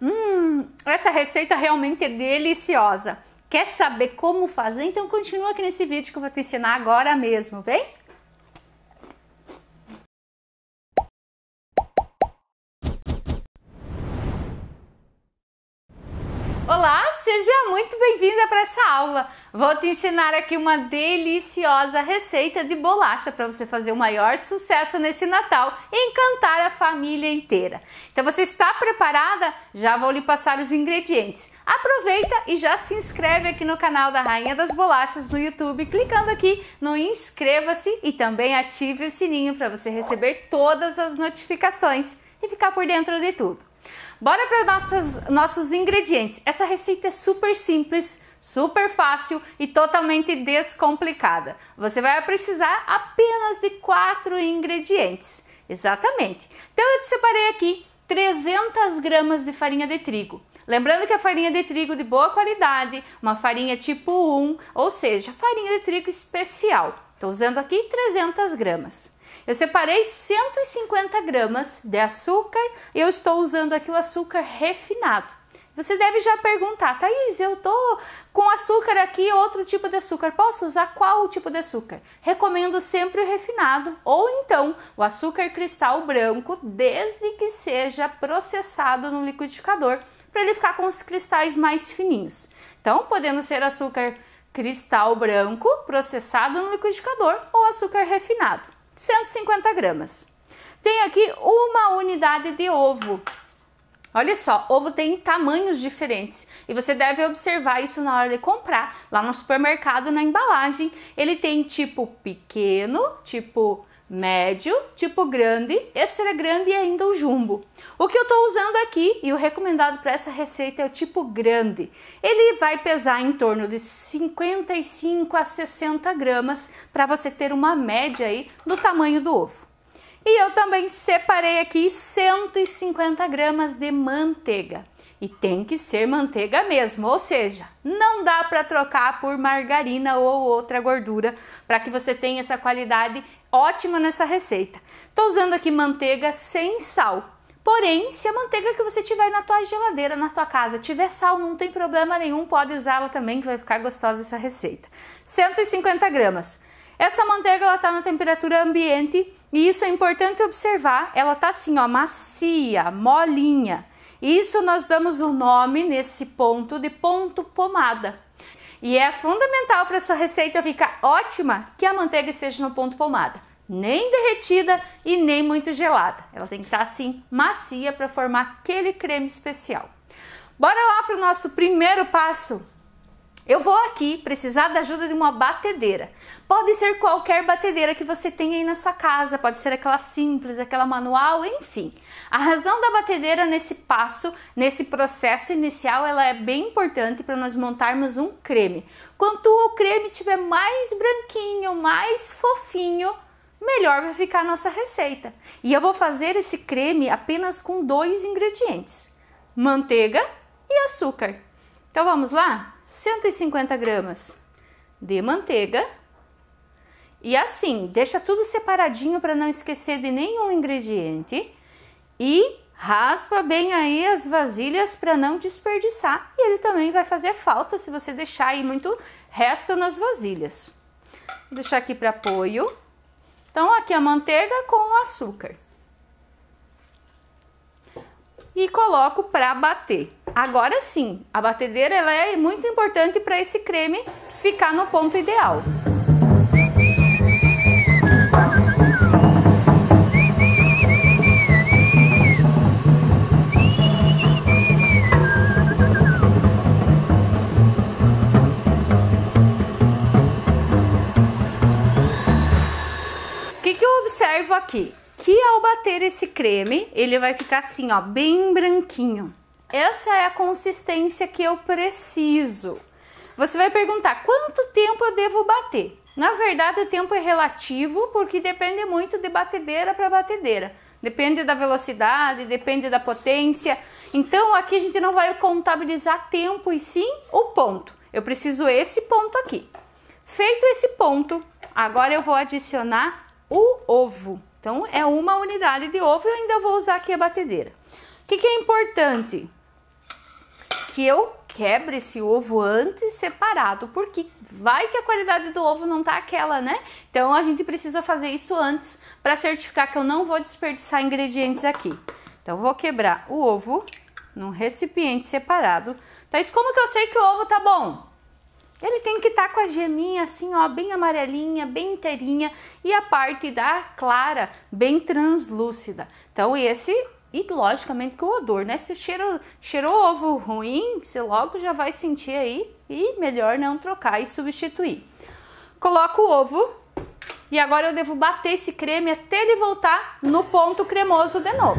Essa receita realmente é deliciosa. Quer saber como fazer? Então continua aqui nesse vídeo que eu vou te ensinar agora mesmo, vem? Olá, seja muito bem-vinda para essa aula. Vou te ensinar aqui uma deliciosa receita de bolacha para você fazer o maior sucesso nesse Natal e encantar a família inteira. Então você está preparada? Já vou lhe passar os ingredientes. Aproveita e já se inscreve aqui no canal da Rainha das Bolachas no YouTube, clicando aqui no inscreva-se e também ative o sininho para você receber todas as notificações e ficar por dentro de tudo. Bora para nossos ingredientes. Essa receita é super simples, super fácil e totalmente descomplicada. Você vai precisar apenas de 4 ingredientes. Exatamente. Então eu te separei aqui 300 gramas de farinha de trigo. Lembrando que a farinha de trigo de boa qualidade, uma farinha tipo 1, ou seja, farinha de trigo especial. Estou usando aqui 300 gramas. Eu separei 150 gramas de açúcar e eu estou usando aqui o açúcar refinado. Você deve já perguntar, Thaís, eu tô com açúcar aqui, outro tipo de açúcar, posso usar qual tipo de açúcar? Recomendo sempre o refinado ou então o açúcar cristal branco, desde que seja processado no liquidificador, para ele ficar com os cristais mais fininhos. Então, podendo ser açúcar cristal branco, processado no liquidificador ou açúcar refinado. 150 gramas. Tem aqui uma unidade de ovo. Olha só, ovo tem tamanhos diferentes e você deve observar isso na hora de comprar. Lá no supermercado, na embalagem, ele tem tipo pequeno, tipo médio, tipo grande, extra grande e ainda o jumbo. O que eu estou usando aqui e o recomendado para essa receita é o tipo grande. Ele vai pesar em torno de 55 a 60 gramas para você ter uma média aí do tamanho do ovo. E eu também separei aqui 150 gramas de manteiga. E tem que ser manteiga mesmo, ou seja, não dá para trocar por margarina ou outra gordura para que você tenha essa qualidade ótima nessa receita. Estou usando aqui manteiga sem sal. Porém, se a manteiga que você tiver na tua geladeira, na tua casa, tiver sal, não tem problema nenhum, pode usá-la também, que vai ficar gostosa essa receita. 150 gramas. Essa manteiga, ela tá na temperatura ambiente e isso é importante observar, ela tá assim, ó, macia, molinha. Isso nós damos o nome nesse ponto de ponto pomada. E é fundamental para sua receita ficar ótima que a manteiga esteja no ponto pomada. Nem derretida e nem muito gelada. Ela tem que estar assim macia para formar aquele creme especial. Bora lá para o nosso primeiro passo. Eu vou aqui precisar da ajuda de uma batedeira. Pode ser qualquer batedeira que você tenha aí na sua casa, pode ser aquela simples, aquela manual, enfim. A razão da batedeira nesse passo, nesse processo inicial, ela é bem importante para nós montarmos um creme. Quanto o creme tiver mais branquinho, mais fofinho, melhor vai ficar a nossa receita. E eu vou fazer esse creme apenas com 2 ingredientes, manteiga e açúcar. Então vamos lá? 150 gramas de manteiga e assim, deixa tudo separadinho para não esquecer de nenhum ingrediente e raspa bem aí as vasilhas para não desperdiçar e ele também vai fazer falta se você deixar aí muito resto nas vasilhas. Vou deixar aqui para apoio. Então aqui a manteiga com o açúcar. E coloco para bater. Agora sim, a batedeira ela é muito importante para esse creme ficar no ponto ideal. O que eu observo aqui? Que ao bater esse creme, ele vai ficar assim, ó, bem branquinho. Essa é a consistência que eu preciso. Você vai perguntar, quanto tempo eu devo bater? Na verdade, o tempo é relativo, porque depende muito de batedeira para batedeira. Depende da velocidade, depende da potência. Então, aqui a gente não vai contabilizar tempo e sim o ponto. Eu preciso esse ponto aqui. Feito esse ponto, agora eu vou adicionar o ovo. Então, é uma unidade de ovo e eu ainda vou usar aqui a batedeira. O que é importante? que eu quebre esse ovo antes separado, porque vai que a qualidade do ovo não tá aquela, né? Então a gente precisa fazer isso antes para certificar que eu não vou desperdiçar ingredientes aqui. Então vou quebrar o ovo num recipiente separado. Thaís, como que eu sei que o ovo tá bom? Ele tem que estar com a geminha assim, ó, bem amarelinha, bem inteirinha e a parte da clara bem translúcida. Então e logicamente que o odor, né? Se cheirou ovo ruim, você logo já vai sentir aí e melhor não trocar e substituir. Coloco o ovo e agora eu devo bater esse creme até ele voltar no ponto cremoso de novo.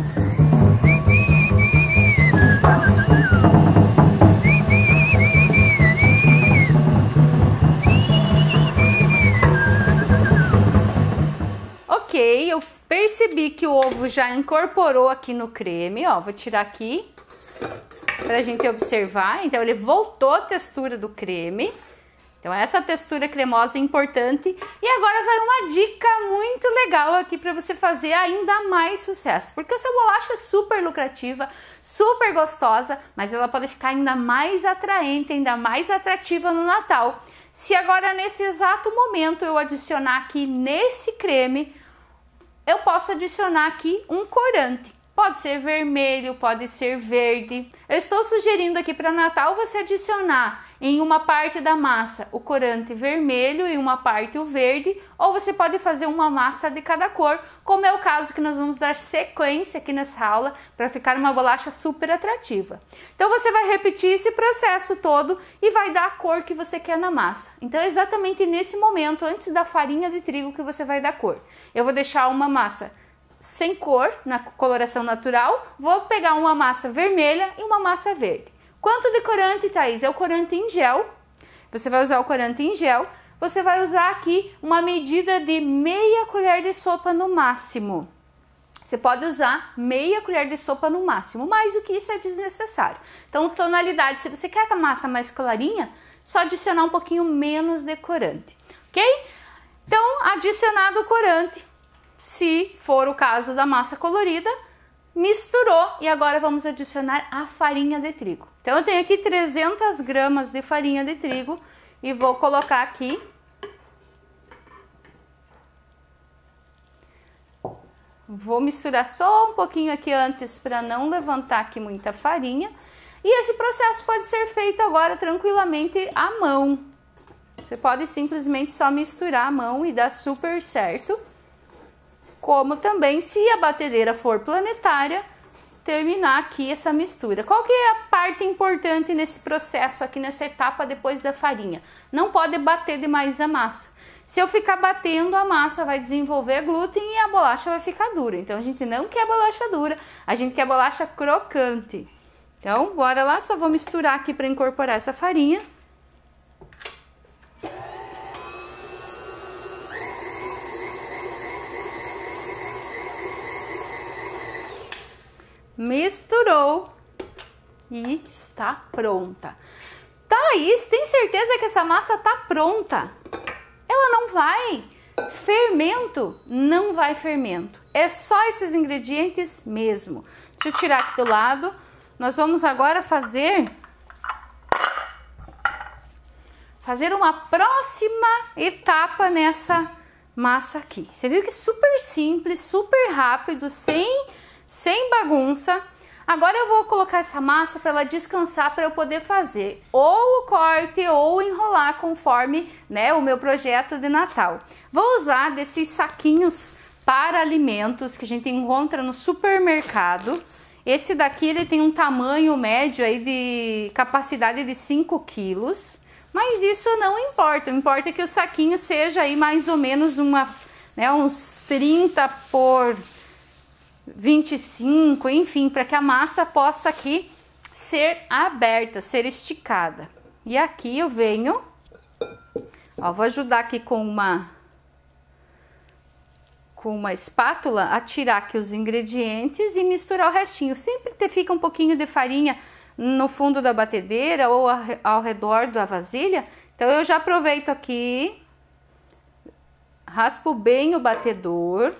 Ok, eu percebi que o ovo já incorporou aqui no creme, ó, vou tirar aqui pra gente observar. Então ele voltou a textura do creme. Então essa textura cremosa é importante. E agora vai uma dica muito legal aqui para você fazer ainda mais sucesso. Porque essa bolacha é super lucrativa, super gostosa, mas ela pode ficar ainda mais atraente, ainda mais atrativa no Natal. Se agora nesse exato momento eu adicionar aqui nesse creme, eu posso adicionar aqui um corante. Pode ser vermelho, pode ser verde. Eu estou sugerindo aqui para Natal você adicionar em uma parte da massa o corante vermelho e uma parte o verde, ou você pode fazer uma massa de cada cor, como é o caso que nós vamos dar sequência aqui nessa aula para ficar uma bolacha super atrativa. Então você vai repetir esse processo todo e vai dar a cor que você quer na massa. Então é exatamente nesse momento, antes da farinha de trigo, que você vai dar cor. Eu vou deixar uma massa sem cor, na coloração natural, vou pegar uma massa vermelha e uma massa verde. Quanto de corante, Thaís? É o corante em gel. Você vai usar o corante em gel. Você vai usar aqui uma medida de meia colher de sopa no máximo. Você pode usar meia colher de sopa no máximo, mais do que isso é desnecessário. Então, tonalidade, se você quer a massa mais clarinha, só adicionar um pouquinho menos de corante, ok? Então, adicionado o corante, se for o caso da massa colorida, misturou e agora vamos adicionar a farinha de trigo. Então eu tenho aqui 300 gramas de farinha de trigo e vou colocar aqui. Vou misturar só um pouquinho aqui antes para não levantar aqui muita farinha. E esse processo pode ser feito agora tranquilamente à mão. Você pode simplesmente só misturar à mão e dar super certo. Como também, se a batedeira for planetária, terminar aqui essa mistura. Qual que é a parte importante nesse processo aqui, nessa etapa depois da farinha? Não pode bater demais a massa. Se eu ficar batendo, a massa vai desenvolver glúten e a bolacha vai ficar dura. Então a gente não quer bolacha dura, a gente quer bolacha crocante. Então bora lá, só vou misturar aqui para incorporar essa farinha. Misturou e está pronta. Thaís, tem certeza que essa massa está pronta? Ela não vai fermento? Não vai fermento. É só esses ingredientes mesmo. Deixa eu tirar aqui do lado. Nós vamos agora fazer uma próxima etapa nessa massa aqui. Você viu que super simples, super rápido, sem bagunça. Agora eu vou colocar essa massa para ela descansar, para eu poder fazer ou o corte ou enrolar conforme, né, o meu projeto de Natal. Vou usar desses saquinhos para alimentos que a gente encontra no supermercado. Esse daqui ele tem um tamanho médio aí de capacidade de 5 quilos, mas isso não importa. O importa é que o saquinho seja aí mais ou menos uns 30 por 25, enfim, para que a massa possa aqui ser aberta, ser esticada. E aqui eu venho, ó, vou ajudar aqui com uma espátula a tirar aqui os ingredientes e misturar o restinho. Sempre fica um pouquinho de farinha no fundo da batedeira ou ao redor da vasilha. Então eu já aproveito aqui, raspo bem o batedor.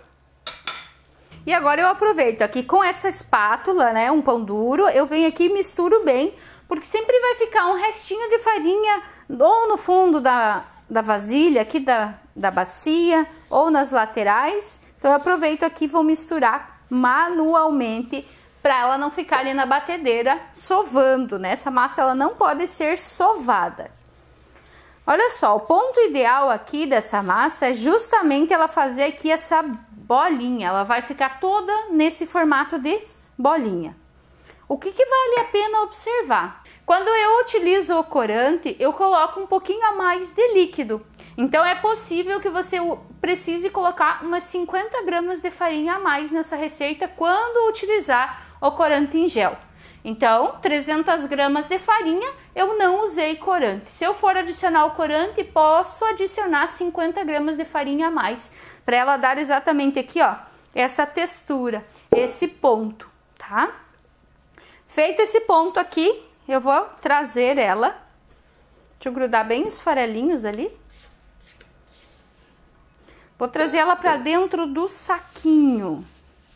E agora eu aproveito aqui com essa espátula, né, um pão duro, eu venho aqui e misturo bem porque sempre vai ficar um restinho de farinha ou no fundo da vasilha, aqui da bacia, ou nas laterais. Então eu aproveito aqui e vou misturar manualmente para ela não ficar ali na batedeira sovando, né? Essa massa ela não pode ser sovada. Olha só, o ponto ideal aqui dessa massa é justamente ela fazer aqui essa bolinha. Ela vai ficar toda nesse formato de bolinha. O que vale a pena observar? Quando eu utilizo o corante, eu coloco um pouquinho a mais de líquido. Então é possível que você precise colocar umas 50 gramas de farinha a mais nessa receita quando utilizar o corante em gel. Então, 300 gramas de farinha, eu não usei corante. Se eu for adicionar o corante, posso adicionar 50 gramas de farinha a mais, para ela dar exatamente aqui, ó, essa textura, esse ponto, tá? Feito esse ponto aqui, eu vou trazer ela, deixa eu grudar bem os farelinhos ali. Vou trazer ela para dentro do saquinho.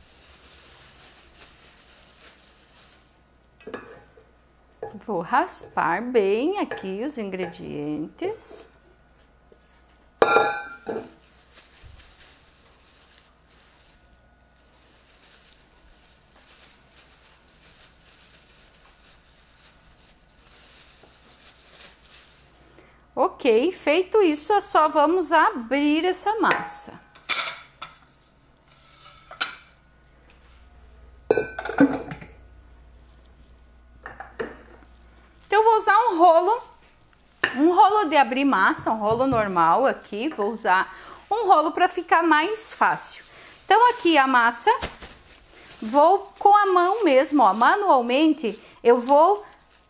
Vou raspar bem aqui os ingredientes. Ok, feito isso, só vamos abrir essa massa. Então, eu vou usar um rolo de abrir massa, um rolo normal aqui. Vou usar um rolo para ficar mais fácil. Então, aqui a massa, vou com a mão mesmo, ó, manualmente, eu vou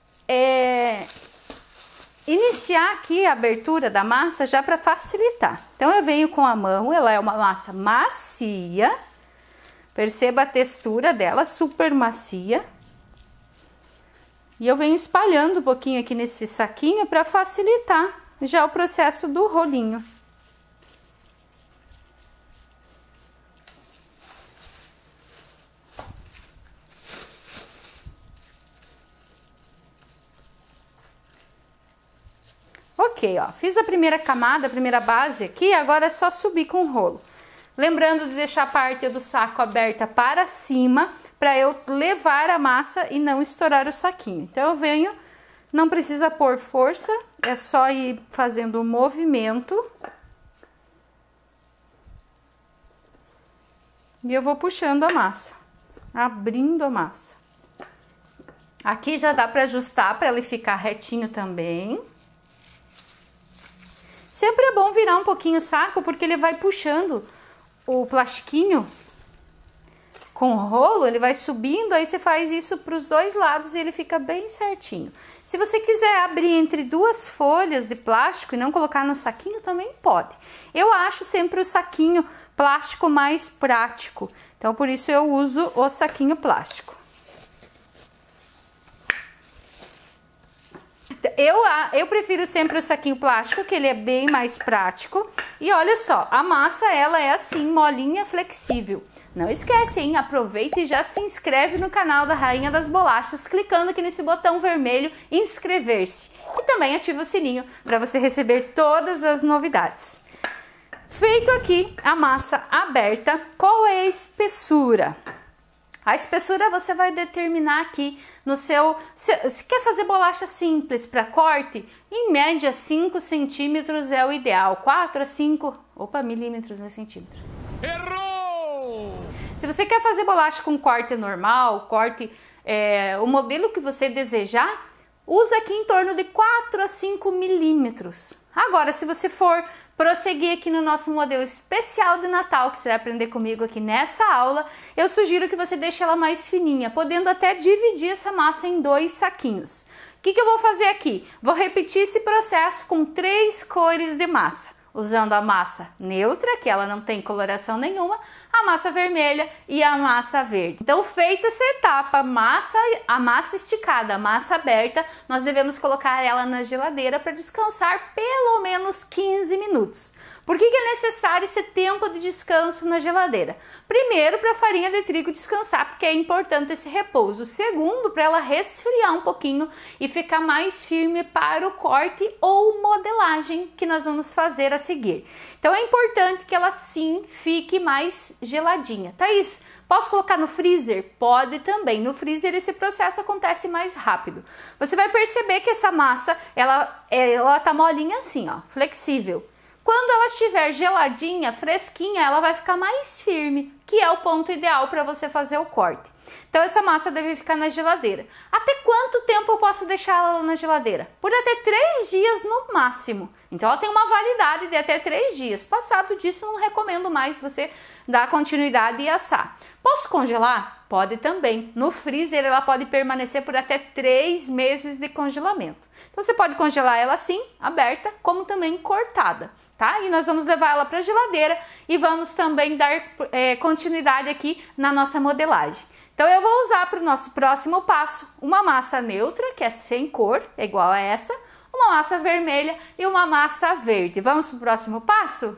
iniciar aqui a abertura da massa já para facilitar. Então, eu venho com a mão, ela é uma massa macia. Perceba a textura dela, super macia. E eu venho espalhando um pouquinho aqui nesse saquinho para facilitar já o processo do rolinho. Ok, ó, fiz a primeira camada, a primeira base aqui, agora é só subir com o rolo. Lembrando de deixar a parte do saco aberta para cima, para eu levar a massa e não estourar o saquinho. Então, eu venho, não precisa pôr força, é só ir fazendo um movimento. E eu vou puxando a massa, abrindo a massa. Aqui já dá para ajustar, para ele ficar retinho também. Sempre é bom virar um pouquinho o saco, porque ele vai puxando o plastiquinho com o rolo, ele vai subindo, aí você faz isso para os dois lados e ele fica bem certinho. Se você quiser abrir entre duas folhas de plástico e não colocar no saquinho, também pode. Eu acho sempre o saquinho plástico mais prático, então por isso eu uso o saquinho plástico. Eu prefiro sempre o saquinho plástico, que ele é bem mais prático. E olha só, a massa ela é assim, molinha, flexível. Não esquece, hein? Aproveita e já se inscreve no canal da Rainha das Bolachas, clicando aqui nesse botão vermelho, inscrever-se. E também ativa o sininho para você receber todas as novidades. Feito aqui a massa aberta, qual é a espessura? A espessura você vai determinar aqui no seu... Se quer fazer bolacha simples para corte, em média 5 centímetros é o ideal. 4 a 5... Opa, milímetros, não é centímetro. Errou! Se você quer fazer bolacha com corte normal, o modelo que você desejar, usa aqui em torno de 4 a 5 milímetros. Agora, se você for prosseguir aqui no nosso modelo especial de Natal, que você vai aprender comigo aqui nessa aula, eu sugiro que você deixe ela mais fininha, podendo até dividir essa massa em 2 saquinhos. O que eu vou fazer aqui? Vou repetir esse processo com 3 cores de massa, usando a massa neutra, que ela não tem coloração nenhuma, a massa vermelha e a massa verde. Então, feita essa etapa, a massa esticada, a massa aberta, nós devemos colocar ela na geladeira para descansar pelo menos 15 minutos. Por que é necessário esse tempo de descanso na geladeira? Primeiro, para a farinha de trigo descansar, porque é importante esse repouso. Segundo, para ela resfriar um pouquinho e ficar mais firme para o corte ou modelagem que nós vamos fazer a seguir. Então é importante que ela sim fique mais geladinha. Thaís, posso colocar no freezer? Pode também. No freezer esse processo acontece mais rápido. Você vai perceber que essa massa, ela tá molinha assim, ó, flexível. Quando ela estiver geladinha, fresquinha, ela vai ficar mais firme, que é o ponto ideal para você fazer o corte. Então essa massa deve ficar na geladeira. Até quanto tempo eu posso deixar ela na geladeira? Por até 3 dias no máximo. Então ela tem uma validade de até 3 dias. Passado disso, não recomendo mais você dar continuidade e assar. Posso congelar? Pode também. No freezer ela pode permanecer por até 3 meses de congelamento. Então você pode congelar ela assim, aberta, como também cortada. Tá? E nós vamos levar ela para a geladeira e vamos também dar continuidade aqui na nossa modelagem. Então eu vou usar para o nosso próximo passo uma massa neutra, que é sem cor, é igual a essa, uma massa vermelha e uma massa verde. Vamos para o próximo passo?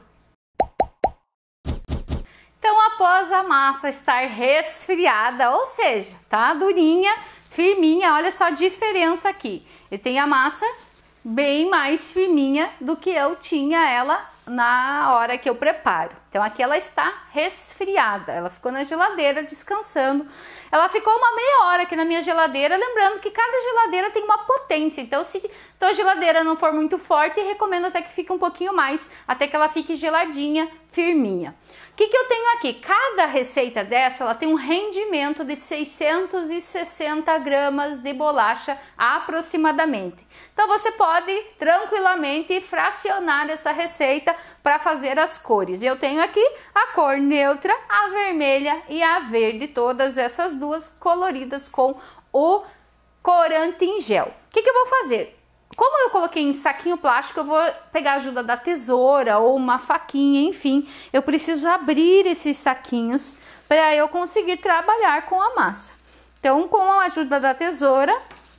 Então após a massa estar resfriada, ou seja, tá durinha, firminha, olha só a diferença aqui. Eu tenho a massa bem mais firminha do que eu tinha ela na hora que eu preparo. Então aqui ela está resfriada, ela ficou na geladeira descansando. Ela ficou uma meia hora aqui na minha geladeira, lembrando que cada geladeira tem uma potência. Então se a tua geladeira não for muito forte, recomendo até que fique um pouquinho mais, até que ela fique geladinha, firminha. O que eu tenho aqui? Cada receita dessa, ela tem um rendimento de 660 gramas de bolacha aproximadamente. Então você pode tranquilamente fracionar essa receita para fazer as cores. Eu tenho aqui a cor neutra, a vermelha e a verde, todas essas duas coloridas com o corante em gel. O que eu vou fazer? Como eu coloquei em saquinho plástico, eu vou pegar a ajuda da tesoura ou uma faquinha, enfim. Eu preciso abrir esses saquinhos para eu conseguir trabalhar com a massa. Então, com a ajuda da tesoura,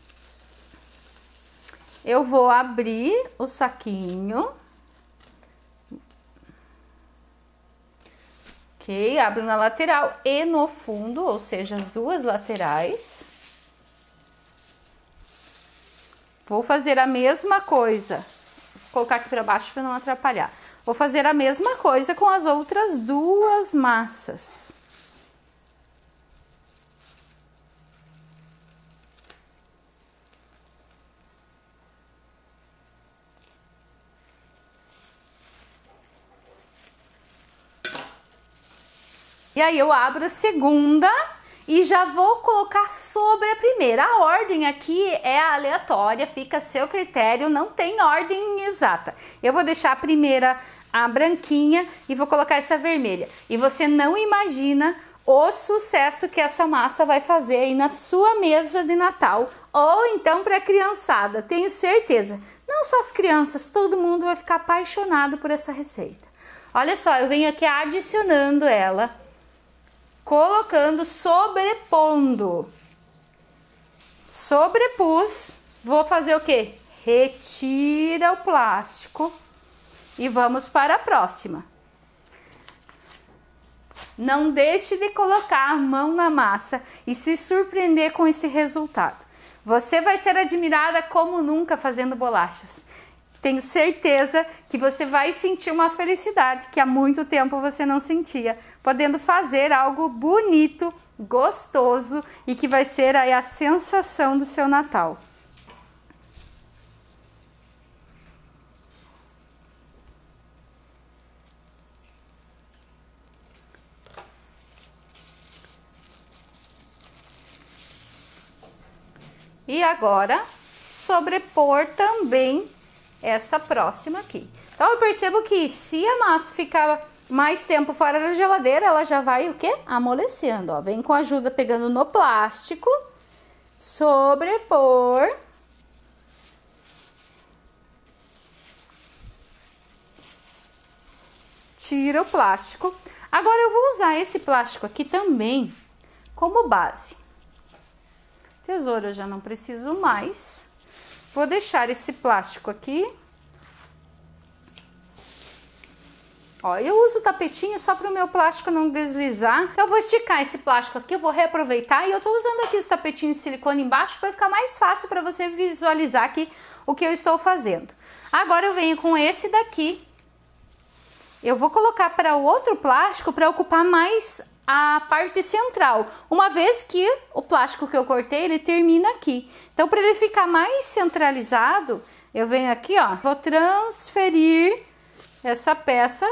eu vou abrir o saquinho. Ok, abro na lateral e no fundo, ou seja, as duas laterais. Vou fazer a mesma coisa, vou colocar aqui para baixo para não atrapalhar. Vou fazer a mesma coisa com as outras duas massas. E aí eu abro a segunda e já vou colocar sobre a primeira. A ordem aqui é aleatória, fica a seu critério, não tem ordem exata. Eu vou deixar a primeira a branquinha e vou colocar essa vermelha. E você não imagina o sucesso que essa massa vai fazer aí na sua mesa de Natal ou então para a criançada. Tenho certeza, não só as crianças, todo mundo vai ficar apaixonado por essa receita. Olha só, eu venho aqui adicionando ela, colocando, sobrepondo. Sobrepus, vou fazer o quê? Retira o plástico e vamos para a próxima. Não deixe de colocar a mão na massa e se surpreender com esse resultado. Você vai ser admirada como nunca fazendo bolachas. Tenho certeza que você vai sentir uma felicidade que há muito tempo você não sentia, podendo fazer algo bonito, gostoso e que vai ser aí a sensação do seu Natal. E agora, sobrepor também essa próxima aqui. Então eu percebo que se a massa ficar mais tempo fora da geladeira, ela já vai o quê? Amolecendo, ó. Vem com a ajuda pegando no plástico, sobrepor. Tira o plástico. Agora eu vou usar esse plástico aqui também como base. Tesoura eu já não preciso mais. Vou deixar esse plástico aqui. Ó, eu uso o tapetinho só para o meu plástico não deslizar. Então eu vou esticar esse plástico aqui, eu vou reaproveitar. E eu tô usando aqui os tapetinhos de silicone embaixo para ficar mais fácil para você visualizar aqui o que eu estou fazendo. Agora eu venho com esse daqui. Eu vou colocar para o outro plástico para ocupar mais a parte central, uma vez que o plástico que eu cortei, ele termina aqui. Então, para ele ficar mais centralizado, eu venho aqui, ó, vou transferir essa peça.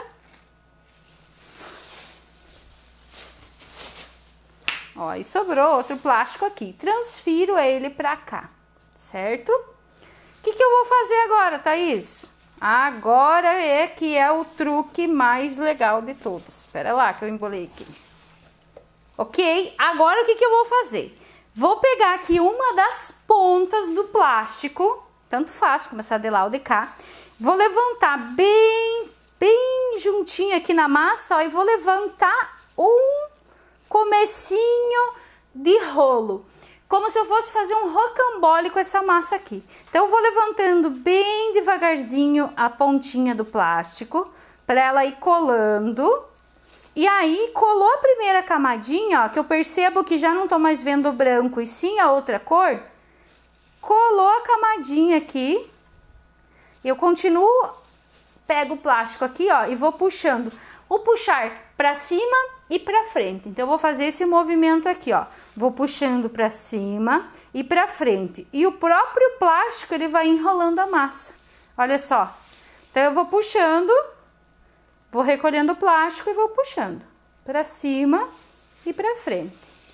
Ó, e sobrou outro plástico aqui. Transfiro ele para cá, certo? O que eu vou fazer agora, Thaís? Agora é que é o truque mais legal de todos. Espera lá que eu embolei aqui. Ok? Agora o que eu vou fazer? Vou pegar aqui uma das pontas do plástico, tanto faz começar de lá ou de cá. Vou levantar bem juntinho aqui na massa, ó, e vou levantar um comecinho de rolo. Como se eu fosse fazer um rocambole com essa massa aqui. Então, eu vou levantando bem devagarzinho a pontinha do plástico, para ela ir colando. E aí, colou a primeira camadinha, ó, que eu percebo que já não tô mais vendo o branco e sim a outra cor. Colou a camadinha aqui. Eu continuo, pego o plástico aqui, ó, e vou puxando. O puxar para cima e para frente. Então, eu vou fazer esse movimento aqui, ó. Vou puxando para cima e para frente. E o próprio plástico, ele vai enrolando a massa. Olha só. Então, eu vou puxando, vou recolhendo o plástico e vou puxando para cima e para frente.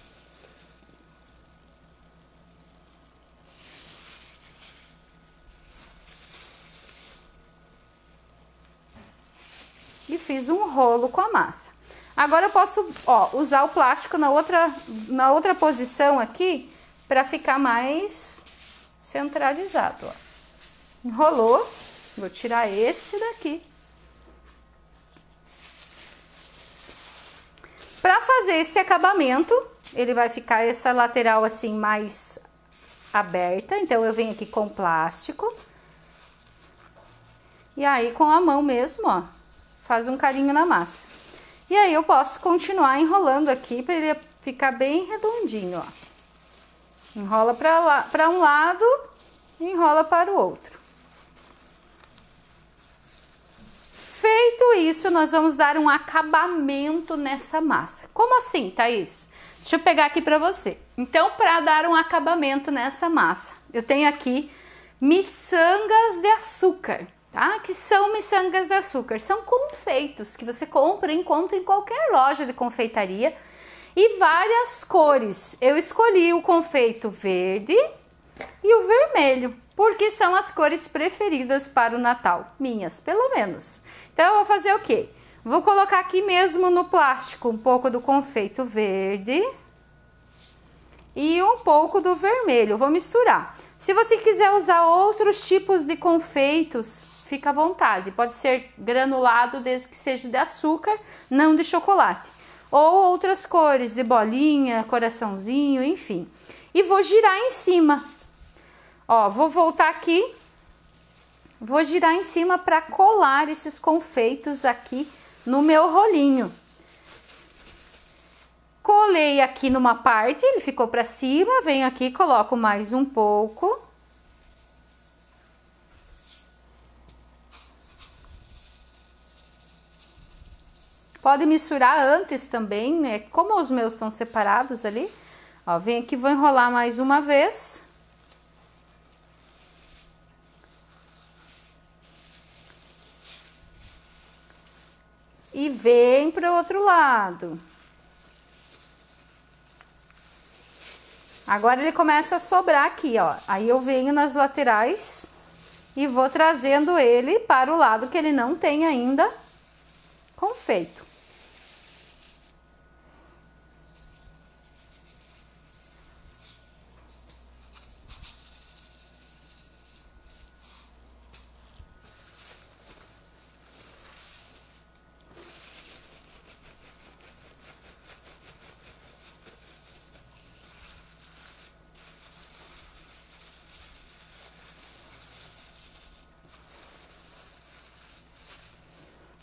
E fiz um rolo com a massa. Agora eu posso, ó, usar o plástico na outra posição aqui para ficar mais centralizado, ó. Enrolou, vou tirar este daqui. Para fazer esse acabamento, ele vai ficar essa lateral assim mais aberta, então eu venho aqui com plástico. E aí com a mão mesmo, ó, faz um carinho na massa. E aí eu posso continuar enrolando aqui para ele ficar bem redondinho, ó. Enrola para um lado e enrola para o outro. Feito isso, nós vamos dar um acabamento nessa massa. Como assim, Thaís? Deixa eu pegar aqui para você. Então, para dar um acabamento nessa massa, eu tenho aqui miçangas de açúcar. Tá? Que são miçangas de açúcar? São confeitos que você encontra em qualquer loja de confeitaria e várias cores. Eu escolhi o confeito verde e o vermelho, porque são as cores preferidas para o Natal, minhas, pelo menos. Então, eu vou fazer o quê? Vou colocar aqui mesmo no plástico um pouco do confeito verde e um pouco do vermelho. Vou misturar. Se você quiser usar outros tipos de confeitos, fica à vontade, pode ser granulado desde que seja de açúcar, não de chocolate. Ou outras cores de bolinha, coraçãozinho, enfim. E vou girar em cima. Ó, vou voltar aqui. Vou girar em cima para colar esses confeitos aqui no meu rolinho. Colei aqui numa parte, ele ficou para cima, venho aqui, coloco mais um pouco. Pode misturar antes também, né? Como os meus estão separados ali. Ó, vem aqui, vou enrolar mais uma vez. E vem para o outro lado. Agora ele começa a sobrar aqui, ó. Aí eu venho nas laterais e vou trazendo ele para o lado que ele não tem ainda confeito.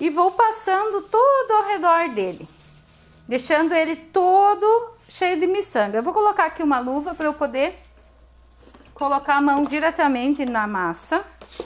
e vou passando tudo ao redor dele, deixando ele todo cheio de miçanga. Eu vou colocar aqui uma luva para eu poder colocar a mão diretamente na massa.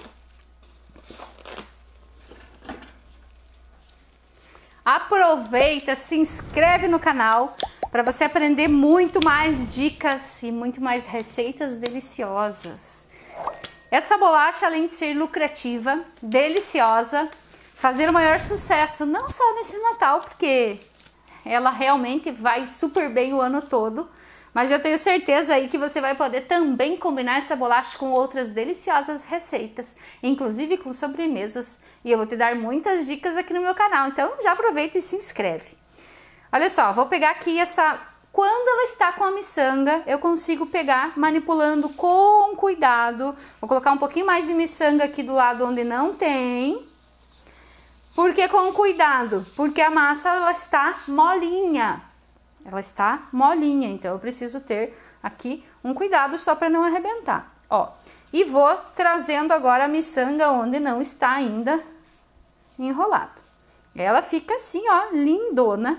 Aproveita, se inscreve no canal para você aprender muito mais dicas e muito mais receitas deliciosas. Essa bolacha, além de ser lucrativa, deliciosa, fazer o maior sucesso, não só nesse Natal, porque ela realmente vai super bem o ano todo, mas eu tenho certeza aí que você vai poder também combinar essa bolacha com outras deliciosas receitas, inclusive com sobremesas, e eu vou te dar muitas dicas aqui no meu canal, então já aproveita e se inscreve. Olha só, vou pegar aqui essa... Quando ela está com a miçanga, eu consigo pegar manipulando com cuidado. Vou colocar um pouquinho mais de miçanga aqui do lado onde não tem. Por que com cuidado? Porque a massa ela está molinha. Ela está molinha, então eu preciso ter aqui um cuidado só para não arrebentar. Ó, e vou trazendo agora a miçanga onde não está ainda enrolado. Ela fica assim, ó, lindona.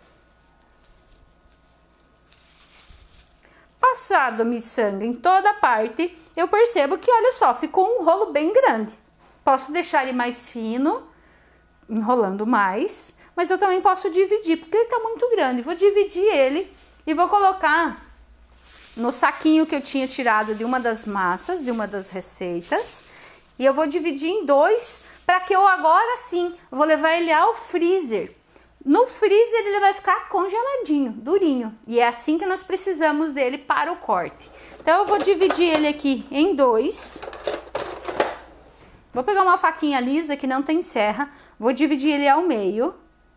Passado a miçanga em toda parte, eu percebo que, olha só, ficou um rolo bem grande. Posso deixar ele mais fino, enrolando mais, mas eu também posso dividir, porque ele tá muito grande. Vou dividir ele e vou colocar no saquinho que eu tinha tirado de uma das massas, de uma das receitas. E eu vou dividir em dois, para que eu agora sim, vou levar ele ao freezer. No freezer ele vai ficar congeladinho, durinho. E é assim que nós precisamos dele para o corte. Então eu vou dividir ele aqui em dois. Vou pegar uma faquinha lisa que não tem serra. Vou dividir ele ao meio.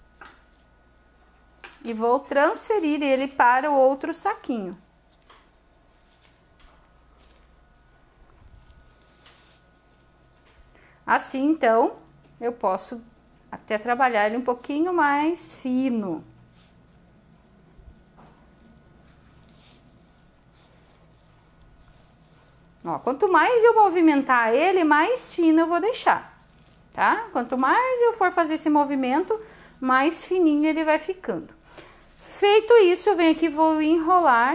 E vou transferir ele para o outro saquinho. Assim, então, eu posso até trabalhar ele um pouquinho mais fino. Ó, quanto mais eu movimentar ele, mais fino eu vou deixar, tá? Quanto mais eu for fazer esse movimento, mais fininho ele vai ficando. Feito isso, eu venho aqui e vou enrolar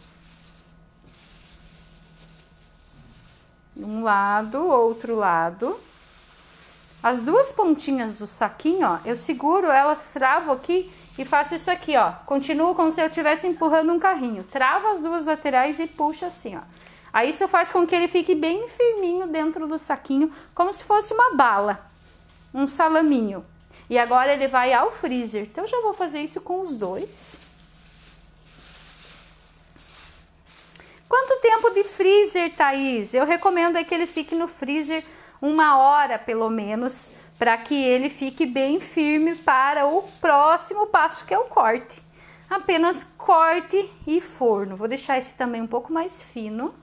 um lado, outro lado. As duas pontinhas do saquinho, ó, eu seguro elas, travo aqui e faço isso aqui, ó. Continuo como se eu estivesse empurrando um carrinho. Travo as duas laterais e puxo assim, ó. Aí isso faz com que ele fique bem firminho dentro do saquinho, como se fosse uma bala, um salaminho. E agora ele vai ao freezer. Então, eu já vou fazer isso com os dois. Quanto tempo de freezer, Thaís? Eu recomendo é que ele fique no freezer 1 hora, pelo menos, para que ele fique bem firme para o próximo passo, que é o corte. Apenas corte e forno. Vou deixar esse também um pouco mais fino.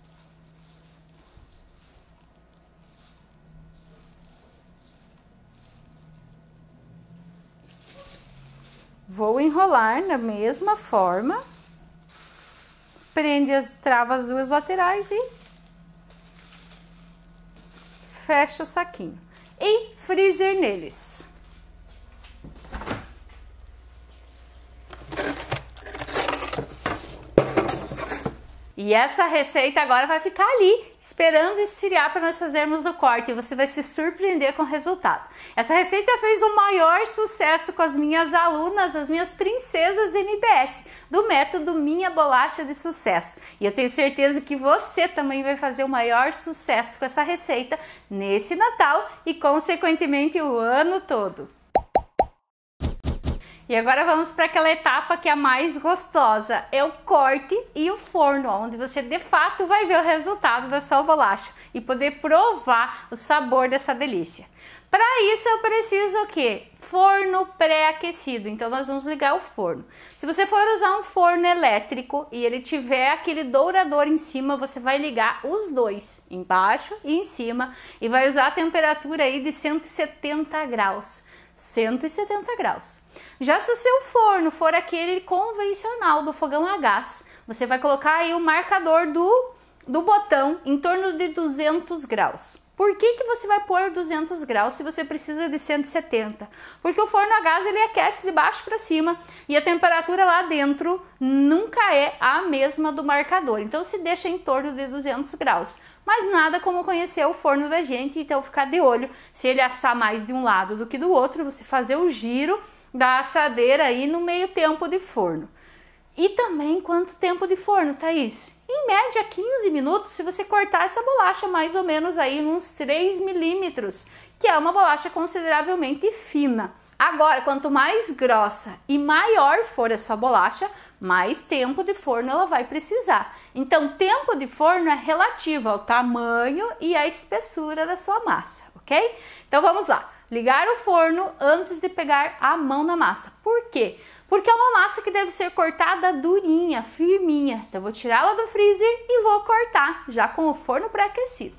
Vou enrolar da mesma forma. Prende trava as duas laterais e fecha o saquinho. E freezer neles. E essa receita agora vai ficar ali, esperando esfriar para nós fazermos o corte. E você vai se surpreender com o resultado. Essa receita fez o maior sucesso com as minhas alunas, as minhas princesas MBS, do método Minha Bolacha de Sucesso. E eu tenho certeza que você também vai fazer o maior sucesso com essa receita nesse Natal e, consequentemente, o ano todo. E agora vamos para aquela etapa que é a mais gostosa, é o corte e o forno, onde você de fato vai ver o resultado da sua bolacha e poder provar o sabor dessa delícia. Para isso eu preciso o quê? Forno pré-aquecido, então nós vamos ligar o forno. Se você for usar um forno elétrico e ele tiver aquele dourador em cima, você vai ligar os dois, embaixo e em cima, e vai usar a temperatura aí de 170 graus. 170 graus. Já se o seu forno for aquele convencional do fogão a gás, você vai colocar aí o marcador do botão em torno de 200 graus. Por que que você vai pôr 200 graus se você precisa de 170? Porque o forno a gás ele aquece de baixo para cima e a temperatura lá dentro nunca é a mesma do marcador. Então se deixa em torno de 200 graus. Mas nada como conhecer o forno da gente, então ficar de olho se ele assar mais de um lado do que do outro, você fazer o giro da assadeira aí no meio tempo de forno. E também quanto tempo de forno, Thaís? Em média 15 minutos se você cortar essa bolacha mais ou menos aí uns 3 milímetros, que é uma bolacha consideravelmente fina. Agora, quanto mais grossa e maior for a sua bolacha, mais tempo de forno ela vai precisar. Então, tempo de forno é relativo ao tamanho e à espessura da sua massa, ok? Então, vamos lá. Ligar o forno antes de pegar a mão na massa. Por quê? Porque é uma massa que deve ser cortada durinha, firminha. Então, eu vou tirá-la do freezer e vou cortar, já com o forno pré-aquecido.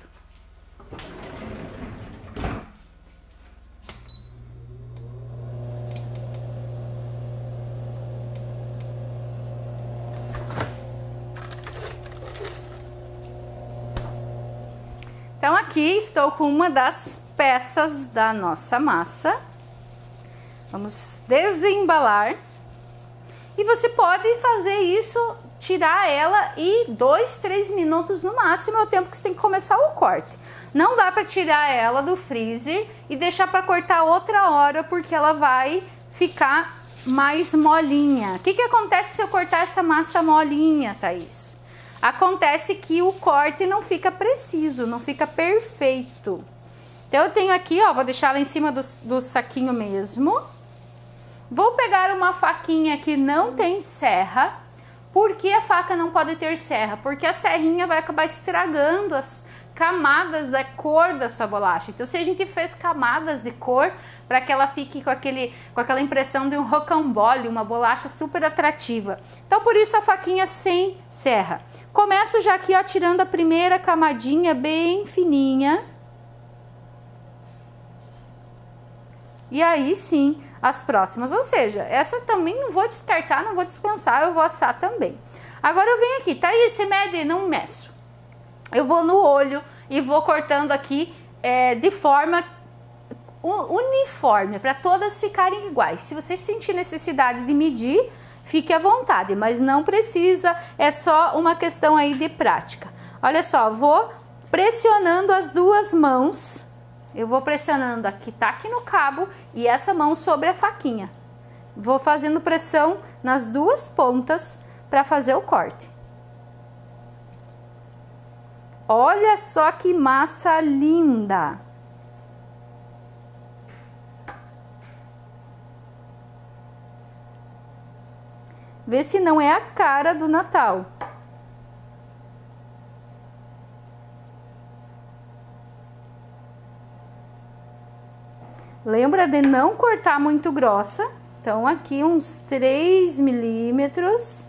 Então, aqui estou com uma das peças da nossa massa. Vamos desembalar. E você pode fazer isso, tirar ela e 2, 3 minutos no máximo é o tempo que você tem que começar o corte. Não dá para tirar ela do freezer e deixar para cortar outra hora, porque ela vai ficar mais molinha. O que que acontece se eu cortar essa massa molinha, Thaís? Acontece que o corte não fica preciso, não fica perfeito. Então eu tenho aqui, ó, vou deixar ela em cima do saquinho mesmo. Vou pegar uma faquinha que não tem serra. Por que a faca não pode ter serra? Porque a serrinha vai acabar estragando as camadas da cor da sua bolacha. Então, se a gente fez camadas de cor para que ela fique com aquela impressão de um rocambole, uma bolacha super atrativa. Então, por isso a faquinha sem serra. Começo já aqui, ó, tirando a primeira camadinha bem fininha. E aí sim, as próximas, ou seja, essa também não vou descartar, não vou dispensar, eu vou assar também. Agora eu venho aqui, tá aí, você mede? Não meço. Eu vou no olho e vou cortando aqui de forma uniforme, para todas ficarem iguais. Se você sentir necessidade de medir, fique à vontade, mas não precisa, é só uma questão aí de prática. Olha só, vou pressionando as duas mãos. Eu vou pressionando aqui, tá aqui no cabo, e essa mão sobre a faquinha. Vou fazendo pressão nas duas pontas para fazer o corte. Olha só que massa linda! Vê se não é a cara do Natal. Lembra de não cortar muito grossa. Então, aqui uns 3 milímetros.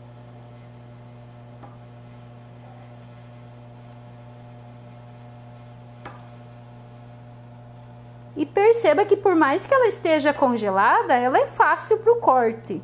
E perceba que por mais que ela esteja congelada, ela é fácil para o corte.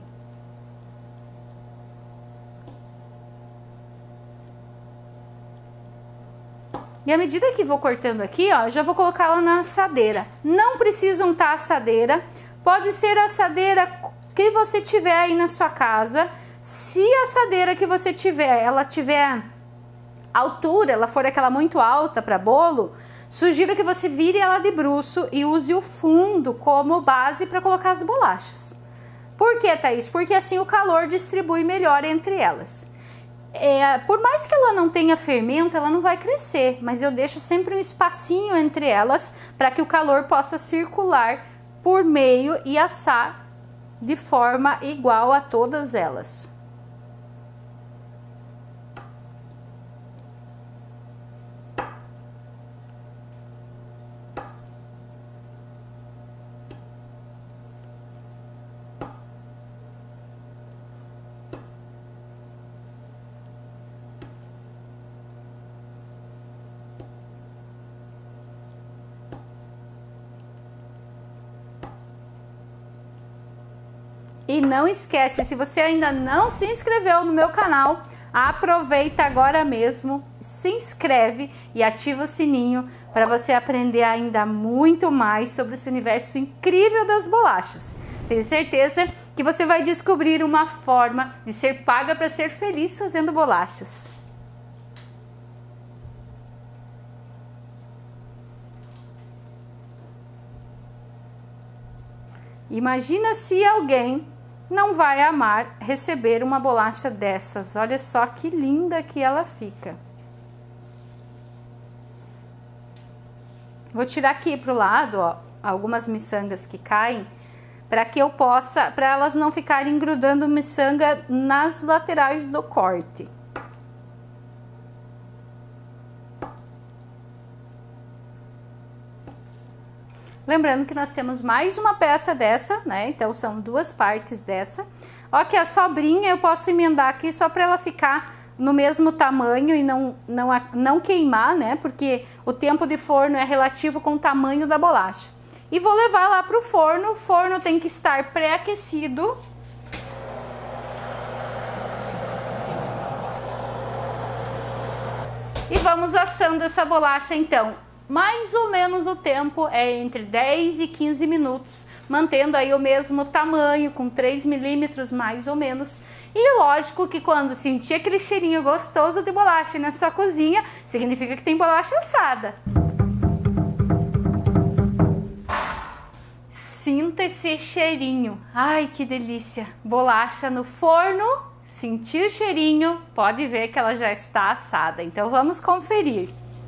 E à medida que vou cortando aqui, ó, já vou colocar ela na assadeira. Não precisa untar a assadeira. Pode ser a assadeira que você tiver aí na sua casa. Se a assadeira que você tiver, ela tiver altura, ela for aquela muito alta para bolo, sugiro que você vire ela de bruço e use o fundo como base para colocar as bolachas. Por que, Thaís? Porque assim o calor distribui melhor entre elas. Por mais que ela não tenha fermento, ela não vai crescer, mas eu deixo sempre um espacinho entre elas para que o calor possa circular por meio e assar de forma igual a todas elas. E não esquece, se você ainda não se inscreveu no meu canal, Aproveita agora mesmo, se inscreve e ativa o sininho para você aprender ainda muito mais sobre esse universo incrível das bolachas. Tenho certeza que você vai descobrir uma forma de ser paga para ser feliz fazendo bolachas. Imagina se alguém não vai amar receber uma bolacha dessas. Olha só que linda que ela fica. Vou tirar aqui pro lado, ó, algumas miçangas que caem, para que eu possa, para elas não ficarem grudando miçanga nas laterais do corte. Lembrando que nós temos mais uma peça dessa, né? Então são duas partes dessa. Ó, que a sobrinha eu posso emendar aqui só para ela ficar no mesmo tamanho e não queimar, né? Porque o tempo de forno é relativo com o tamanho da bolacha. E vou levar lá pro forno. O forno tem que estar pré-aquecido. E vamos assando essa bolacha então. Mais ou menos o tempo é entre 10 e 15 minutos, mantendo aí o mesmo tamanho, com 3 milímetros mais ou menos. E lógico que quando sentir aquele cheirinho gostoso de bolacha na sua cozinha, significa que tem bolacha assada. Sinta esse cheirinho. Ai, que delícia! Bolacha no forno, sentir o cheirinho, pode ver que ela já está assada. Então vamos conferir.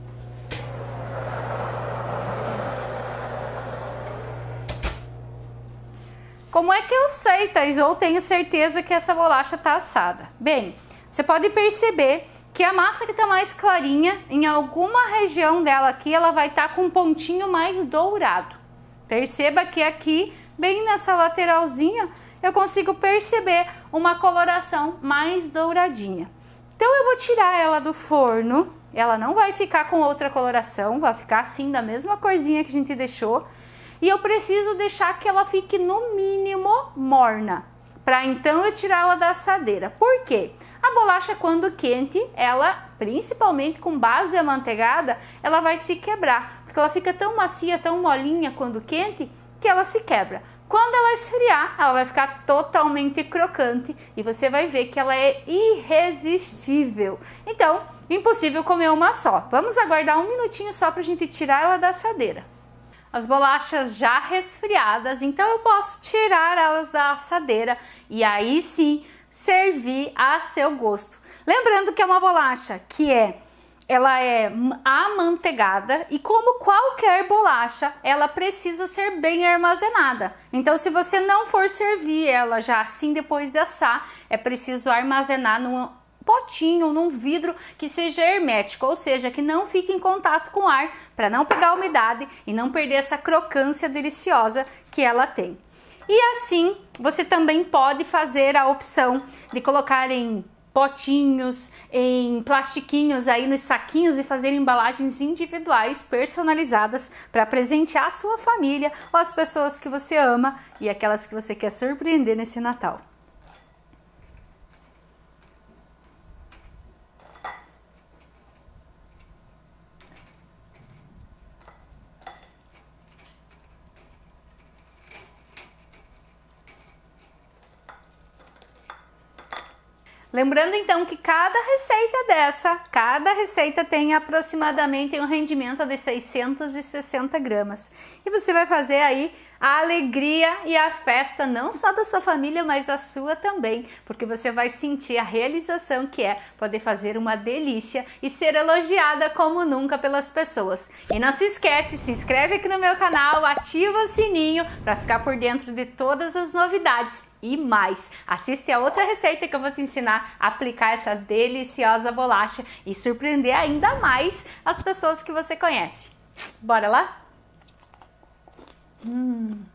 Como é que eu sei, Thais, ou tenho certeza que essa bolacha está assada? Bem, você pode perceber que a massa que está mais clarinha, em alguma região dela aqui, ela vai estar com um pontinho mais dourado. Perceba que aqui, bem nessa lateralzinha, eu consigo perceber uma coloração mais douradinha. Então eu vou tirar ela do forno, ela não vai ficar com outra coloração, vai ficar assim da mesma corzinha que a gente deixou. E eu preciso deixar que ela fique no mínimo morna, para então eu tirar ela da assadeira. Por quê? A bolacha quando quente, ela, principalmente com base amanteigada, ela vai se quebrar, porque ela fica tão macia, tão molinha quando quente, que ela se quebra. Quando ela esfriar, ela vai ficar totalmente crocante e você vai ver que ela é irresistível. Então, impossível comer uma só. Vamos aguardar um minutinho só para a gente tirar ela da assadeira. As bolachas já resfriadas, então eu posso tirar elas da assadeira e aí sim servir a seu gosto. Lembrando que é uma bolacha que ela é amanteigada e como qualquer bolacha, ela precisa ser bem armazenada. Então se você não for servir ela já assim depois de assar, é preciso armazenar num potinho, num vidro que seja hermético, ou seja, que não fique em contato com ar, para não pegar umidade e não perder essa crocância deliciosa que ela tem. E assim, você também pode fazer a opção de colocar em potinhos, em plastiquinhos aí nos saquinhos e fazer embalagens individuais, personalizadas, para presentear a sua família ou as pessoas que você ama e aquelas que você quer surpreender nesse Natal. Lembrando então que cada receita tem aproximadamente um rendimento de 660 gramas. E você vai fazer aí a alegria e a festa não só da sua família, mas a sua também, porque você vai sentir a realização que é poder fazer uma delícia e ser elogiada como nunca pelas pessoas. E não se esquece, se inscreve aqui no meu canal, ativa o sininho para ficar por dentro de todas as novidades e mais. Assiste a outra receita que eu vou te ensinar a aplicar essa deliciosa bolacha e surpreender ainda mais as pessoas que você conhece. Bora lá?